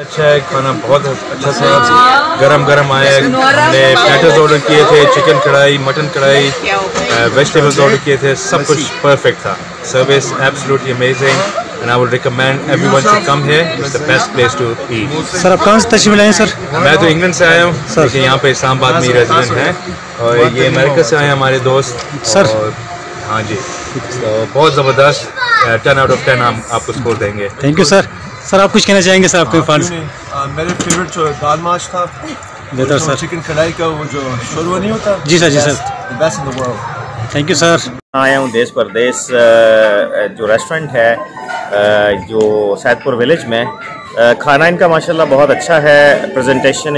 अच्छा है, खाना बहुत अच्छा था, गरम गरम आया। हमने प्लेटर्स ऑर्डर किए थे, चिकन कढ़ाई, मटन कढ़ाई, वेजिटेबल्स ऑर्डर किए थे, सब कुछ परफेक्ट था। Service absolutely amazing and I would recommend everyone to come here. It's the best place to eat. Sir आप कहाँ से तशरीफ लाए हैं सर? मैं तो इंग्लैंड से आया हूँ सर, यहाँ पे इस्लामाबाद में रेजिडेंट हैं, और ये अमेरिका से आए हैं हमारे दोस्त सर। हाँ जी, तो बहुत ज़बरदस्त 10 out of 10 हम आपको स्कोर देंगे। Thank you sir. सर आप कुछ कहना चाहेंगे सर आपके फैंस? मेरे फेवरेट जो दाल माश था, बेहतर सर, चिकन कढ़ाई का वो जो शोरबा नहीं होता, जी sir, best in the world. Thank you sir. आया हूँ देश परदेश जो रेस्टोरेंट है जो सैदपुर विलेज में। खाना इनका माशाल्लाह बहुत अच्छा है, प्रेजेंटेशन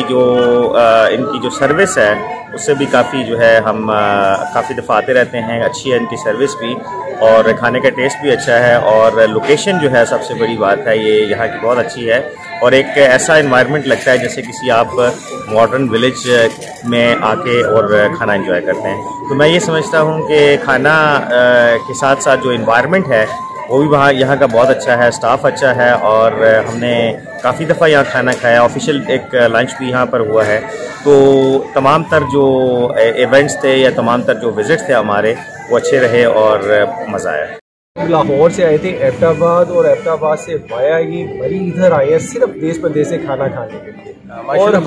इनकी जो सर्विस है उससे भी काफ़ी जो है हम काफ़ी दफ़ा आते रहते हैं। अच्छी है इनकी सर्विस भी, और खाने का टेस्ट भी अच्छा है, और लोकेशन जो है सबसे बड़ी बात है ये यहाँ की बहुत अच्छी है, और एक ऐसा इन्वायरमेंट लगता है जैसे किसी आप मॉडर्न विलेज में आके और खाना एंजॉय करते हैं। तो मैं ये समझता हूँ कि खाना के साथ साथ जो इन्वायरमेंट है वो भी वहाँ यहाँ का बहुत अच्छा है, स्टाफ अच्छा है, और हमने काफ़ी दफ़ा यहाँ खाना खाया। ऑफिशियल एक लंच भी यहाँ पर हुआ है। तो तमाम तर जो इवेंट्स थे या तमाम तर जो विज़िट्स थे हमारे, वो अच्छे रहे और मज़ा आया। लाहौर से आए थे एबटाबाद, और एबटाबाद से वाया ये मरी इधर आए हैं सिर्फ देश परदेश से खाना खाने के लिए, और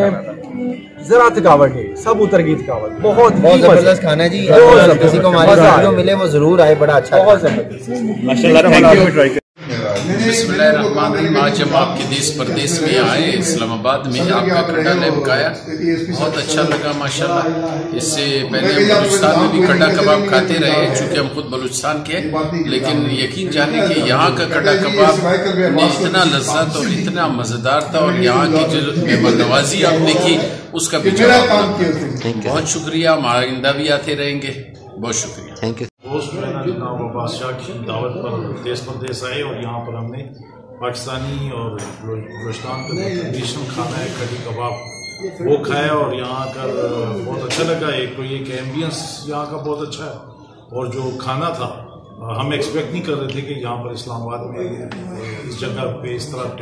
हमें जरा थकावट नहीं, सब उतर गई थकावट। बहुत जबरदस्त खाना जी, किसी को हमारे मिले वो जरूर आए, बड़ा अच्छा, बहुत जबरदस्त माशाल्लाह। बिस्मिल्लाहिर्रहमानिर्रहीम। आज हम आपके देश परदेश में आए, इस्लामाबाद में आपका कड्डा लैब खाया, बहुत अच्छा लगा माशाल्लाह। इससे पहले हम बलूचिस्तान में भी कड्डा कबाब खाते रहे, चूँकि हम खुद बलूचिस्तान के, लेकिन यकीन जाने कि यहाँ का कड्डा कबाब ने इतना लज्जत और इतना मज़ेदार था, और यहाँ की जो मेहमान नवाजी आपने की उसका भी जवाब। बहुत शुक्रिया, हम आइंदा भी आते रहेंगे। बहुत शुक्रिया, थैंक यू। दोस्त मेरा जनाब अब्बास शाह की दावत पर देश परदेश आए, और यहाँ पर हमने पाकिस्तानी और बलूचिस्तान का ट्रेडिशनल खाना है कढ़ी कबाब, वो खाया, और यहाँ का बहुत अच्छा लगा। एक तो ये कि एम्बियंस यहाँ का बहुत अच्छा है, और जो खाना था हम एक्सपेक्ट नहीं कर रहे थे कि यहाँ पर इस्लामाबाद में इस जगह पे इस तरह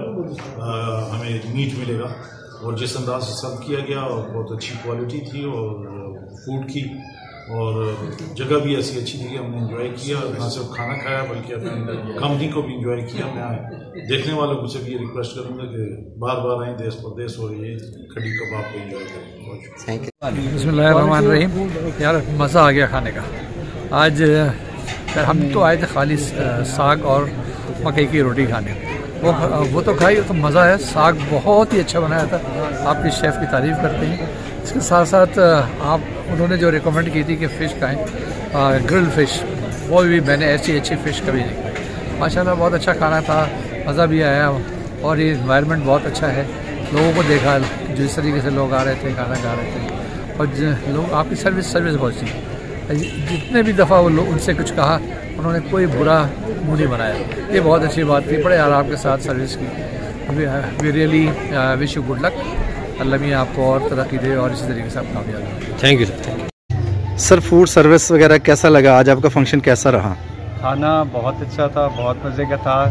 टेंडर हमें मीट मिलेगा, और जिस अंदाज से सर्व किया गया, और बहुत अच्छी क्वालिटी थी और फूड की, और जगह भी ऐसी अच्छी थी कि हमने एंजॉय किया। ना सिर्फ खाना खाया बल्कि अपनी कंपनी को भी एंजॉय किया। मैं देखने वालों को से भी ये रिक्वेस्ट करूँगा कि बार बार आएँ देश परदेश, और ये कढ़ी कबाब को एंजॉय करें। Thank you. बिस्मिल्लाहिर्रहमानिर्रहीम। यार मज़ा आ गया खाने का। आज यार हम तो आए थे खाली साग और मकई की रोटी खाने, वो तो खाई, तो मज़ा है। साग बहुत ही अच्छा बनाया था, आपके शेफ़ की तारीफ़ करते हैं। इसके साथ साथ उन्होंने जो रिकमेंड की थी कि फ़िश खाएं, ग्रिल्ड फ़िश, वो भी मैंने ऐसी अच्छी फ़िश कभी नहीं खाई। माशाल्लाह बहुत अच्छा खाना था, मज़ा भी आया, और ये इन्वायरमेंट बहुत अच्छा है। लोगों को देखा जिस तरीके से लोग आ रहे थे, खाना खा रहे थे, और लोग आपकी सर्विस बहुत सी। जितने भी दफ़ा वो लोग उनसे कुछ कहा, उन्होंने कोई बुरा मुँह नहीं बनाया। ये बहुत अच्छी बात थी, बड़े आराम के साथ सर्विस की। We really wish you good luck. अल्लाह मियां आपको और तरक्की दे, और इसी तरीके से आप कामयाब हो। Thank you sir. Thank you sir. Food service वगैरह कैसा लगा? आज आपका फंक्शन कैसा रहा? खाना बहुत अच्छा था, बहुत मज़े का था।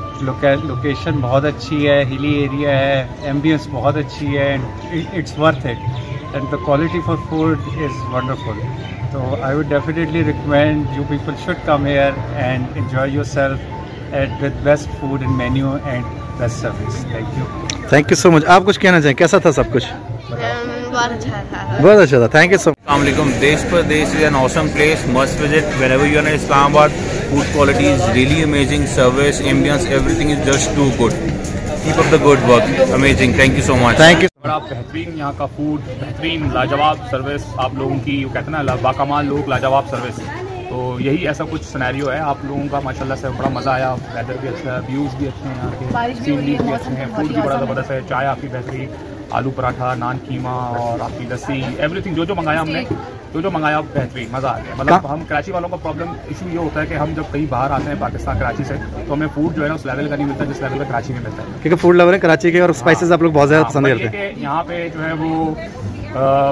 लोकेशन बहुत अच्छी है, हिली एरिया है, एम्बियंस बहुत अच्छी है, it's worth it, and the quality for food is wonderful. तो I would definitely recommend you people should come here and enjoy yourself at with best food and menu and best service. Thank you. Thank you so much. आप कुछ कहना चाहें? कैसा था सब कुछ? बहुत अच्छा था, बहुत अच्छा था। Thank you so much. अस्सलाम वालेकुम। Desh Pardesh is an awesome place, must visit whenever you are in Islamabad. Food quality is really amazing, service, ambience, everything is just too good. Keep up the good work, amazing. Thank you so much. Thank you. बड़ा बेहतरीन यहाँ का food, बेहतरीन लाजवाब service आप लोगों की, कहते हैं ना बाकमाल लोग, लाजवाब सर्विस। तो यही ऐसा कुछ सिनेरियो है आप लोगों का। माशाल्लाह से बड़ा मज़ा आया, वेदर भी अच्छा है, व्यूज़ भी अच्छे हैं यहाँ के, सीनरीज भी अच्छे हैं, फूड भी बड़ा ज़बरदस्त है, चाय आपकी बेहतरीन, आलू पराठा, नान कीमा और आपकी लस्सी, एवरीथिंग जो मंगाया हमने, जो मंगाया बेहतरीन, मज़ा आ गया। मतलब हम कराची वालों का प्रॉब्लम इशू ये होता है कि हम जब कहीं बाहर आते हैं पाकिस्तान कराची से, तो हमें फूड जो है ना उस लेवल का नहीं मिलता जिस लेवल का कराची में मिलता है, क्योंकि फूड लेवल है कराची के, और स्पाइसेस आप लोग बहुत ज़्यादा पसंद करते हैं। यहाँ पे जो है वो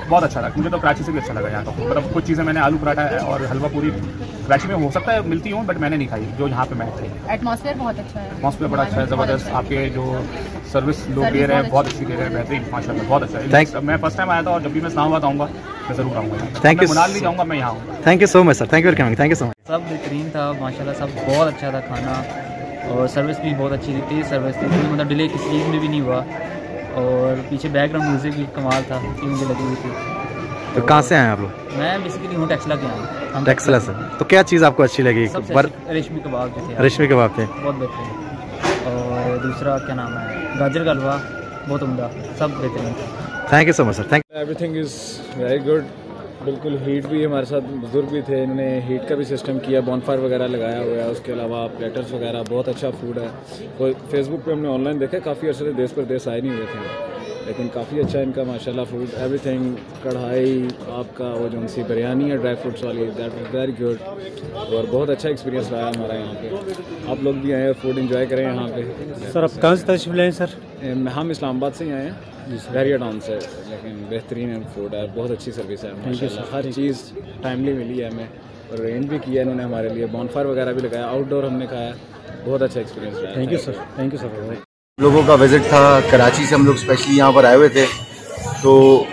बहुत अच्छा लगा। मुझे तो कराची से भी अच्छा लगा यहाँ का। मतलब कुछ चीज़ें मैंने आलू पराठा और हलवा पूरी कराची में हो सकता है मिलती हूँ, बट मैंने नहीं खाई जो यहाँ पे मैंने खाई। एटमॉस्फेयर बहुत अच्छा है, एटमॉस्फेयर बड़ा अच्छा है, ज़बरदस्त। आपके जो सर्विस लोग दे रहे हैं बहुत अच्छी दे रहे हैं, बेहतरीन माशाल्लाह, बहुत अच्छा है। मैं फर्स्ट टाइम आया था और जब भी मैं इस्लामाबाद आऊँगा मैं ज़रूर आऊँगा। Thank you. मनाली जाऊँगा मैं यहाँ आऊँगा। Thank you so much sir, thank you for coming, thank you so much. सब बेहतरीन था माशाल्लाह, सब बहुत अच्छा था खाना और सर्विस भी बहुत अच्छी थी, तेज़ सर्विस थी, मतलब डिले किसी चीज़ में भी नहीं हुआ। और पीछे बैकग्राउंड म्यूज़िक भी कमाल था कि मुझे लगी हुई थी। तो कहाँ से आए आप लोग? मैं बेसिकली हूँ टेक्सला के यहाँ। टेक्सला से। तो क्या चीज़ आपको अच्छी लगी? रेशमी कबाब जो थे, रेशमी कबाब थे, बहुत बेहतरीन। और दूसरा क्या नाम है, गाजर का हलवा बहुत उम्दा, सब बेहतरीन था। Thank you so much sir, thank you. Everything is very good. बिल्कुल हीट भी हमारे साथ बुजुर्ग भी थे, इन्होंने हीट का भी सिस्टम किया, बॉनफायर वगैरह लगाया हुआ है। उसके अलावा प्लेटर्स वगैरह, बहुत अच्छा फूड है। कोई फेसबुक पे हमने ऑनलाइन देखा, काफ़ी अर्से से देश परदेश आए नहीं हुए थे, लेकिन काफ़ी अच्छा इनका माशाल्लाह फूड, एवरीथिंग। कढ़ाई आपका वो जो सी बिरयानी है ड्राई फ्रूट्स वाली, दैट वाज वेरी गुड। और बहुत अच्छा एक्सपीरियंस रहा हमारा यहाँ पे। आप लोग भी आए और फूड एंजॉय करें यहाँ पे। सर आप कहाँ से तशरीफ लाए सर? हम इस्लामाबाद से ही आए हैं, वेरिया टाउन से, लेकिन बेहतरीन फूड है, बहुत अच्छी सर्विस है माशाल्लाह। हर चीज़ टाइमली मिली है हमें और अरेंज भी किया इन्होंने हमारे लिए, बॉनफायर वगैरह भी लगाया, आउटडोर हमने खाया, बहुत अच्छा एक्सपीरियंस रहा। Thank you sir, thank you sir. लोगों का विज़िट था कराची से, हम लोग स्पेशली यहाँ पर आए हुए थे। तो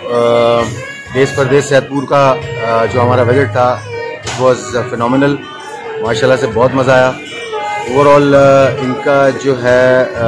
देश परदेश सैदपुर का जो हमारा विज़िट था वाज फिनोमिनल, माशाल्लाह से बहुत मज़ा आया। ओवरऑल इनका जो है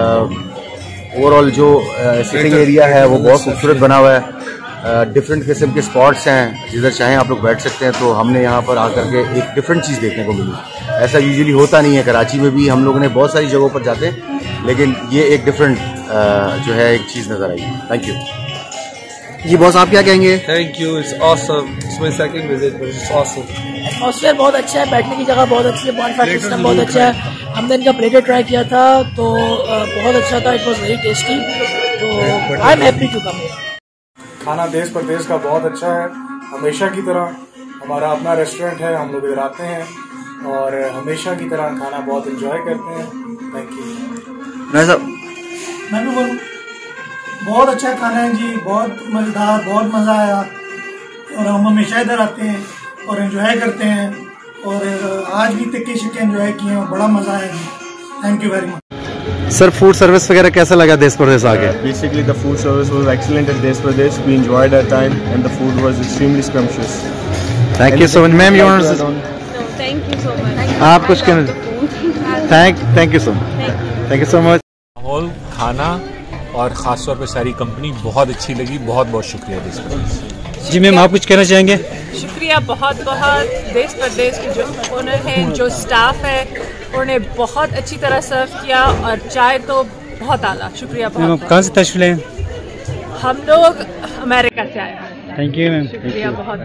ओवरऑल जो सिटिंग एरिया है वो बहुत खूबसूरत बना हुआ है। डिफरेंट किस्म के स्पॉट्स हैं, जिधर चाहें आप लोग बैठ सकते हैं। तो हमने यहाँ पर आकर के एक डिफरेंट चीज़ देखने को मिली, ऐसा यूजुअली होता नहीं है। कराची में भी हम लोगों ने बहुत सारी जगहों पर जाते हैं, लेकिन ये एक डिफरेंट जो है एक चीज़ नज़र आई। थैंक यू जी बॉस, आप क्या कहेंगे? Thank you, it's awesome, it's my second visit but it's awesome. Atmosphere बहुत अच्छा है, बैठने की जगह बहुत अच्छी है, बॉनफायर सिस्टम बहुत अच्छा है। हमने इनका प्लेटर ट्राई किया था तो बहुत अच्छा था, इट वाज वेरी टेस्टी। तो I am happy to come here. खाना देश परदेश का बहुत अच्छा है, हमेशा की तरह। हमारा अपना रेस्टोरेंट है, हम लोग इधर आते हैं और हमेशा की तरह खाना बहुत एंजॉय करते हैं। Thank you. मैं भी बोलूँ, बहुत अच्छा खाना है जी, बहुत मज़ेदार, बहुत मज़ा आया और हम हमेशा इधर आते हैं और एंजॉय करते हैं और आज भी तिक्के शिक्के एंजॉय किए हैं और बड़ा मज़ा आया जी। Thank you very much. Sir food service वगैरह कैसा लगा देश परदेश आके? Basically the food service was excellent at Desh Pradesh. We enjoyed our time and the food was extremely scrumptious. Thank you so much, ma'am. You want to? Thank you so much. आप कुछ कहना? Thank you so much. Thank you so much. माहौल, खाना और ख़ास तौर पे सारी कंपनी बहुत अच्छी लगी। बहुत बहुत शुक्रिया देश परदेश। जी मैम, आप कुछ कहना चाहेंगे? शुक्रिया बहुत बहुत देश परदेश के जो ओनर हैं, जो स्टाफ है, उन्होंने बहुत अच्छी तरह सर्व किया और चाय तो बहुत आला। शुक्रिया बहुत। मैम कहाँ से तशरीफ लाए? हम लोग अमेरिका से आए हैं। Thank you ma'am. शुक्रिया बहुत।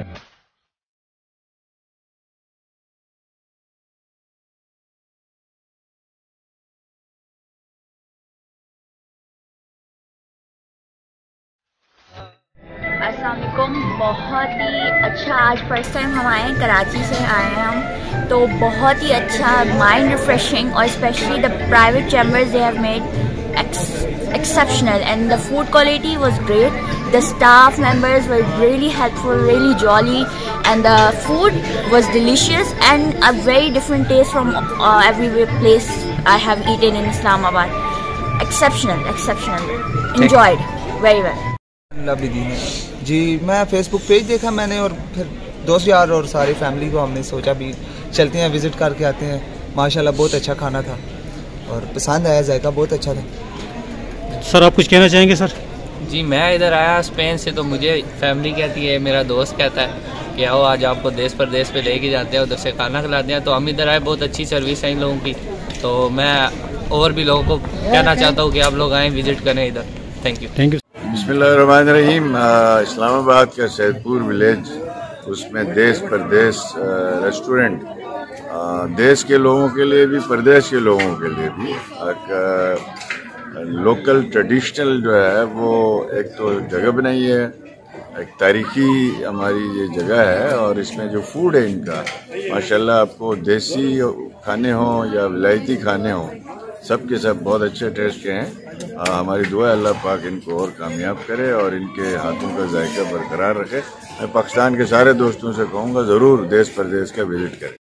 अस्सलामुअलैकुम, बहुत ही अच्छा। आज फर्स्ट टाइम हम आए हैं, कराची से आए हैं हम, तो बहुत ही अच्छा, माइंड रिफ्रेशिंग और specially the private chambers they have made exceptional and the food quality was great. The staff members were really helpful, really jolly, and the food was delicious and a very different taste from every place I have eaten in Islamabad. Exceptional, enjoyed very well. Lovely दिन जी, मैं Facebook page देखा मैंने और फिर दोस्त यार और सारी फैमिली को हमने सोचा भी चलते हैं, विज़िट करके आते हैं। माशाल्लाह बहुत अच्छा खाना था और पसंद आया, जायका बहुत अच्छा था। सर आप कुछ कहना चाहेंगे? सर जी, मैं इधर आया स्पेन से, तो मुझे फैमिली कहती है, मेरा दोस्त कहता है कि आओ आज आपको देश परदेश पे लेके जाते हैं, उधर से खाना खिलाते हैं। तो हम इधर आए, बहुत अच्छी सर्विस है इन लोगों की। तो मैं और भी लोगों को कहना चाहता हूँ कि आप लोग आएँ, विज़िट करें इधर। Thank you. बिस्मिल्लाहिर्रहमानिर्रहीम। इस्लामाबाद का सैदपुर विलेज, उसमें देश परदेश रेस्टोरेंट, देश के लोगों के लिए भी, परदेश के लोगों के लिए भी एक लोकल ट्रेडिशनल जो है वो एक तो जगह बनाई है, एक तारीखी हमारी ये जगह है। और इसमें जो फूड है इनका माशाल्लाह, आपको देसी खाने हों या विलायती खाने हों, सब के सब बहुत अच्छे टेस्ट के हैं। हमारी दुआ है अल्लाह पाक इनको और कामयाब करे और इनके हाथों का जायका बरकरार रखे। मैं पाकिस्तान के सारे दोस्तों से कहूँगा ज़रूर देश परदेश का विजिट करें।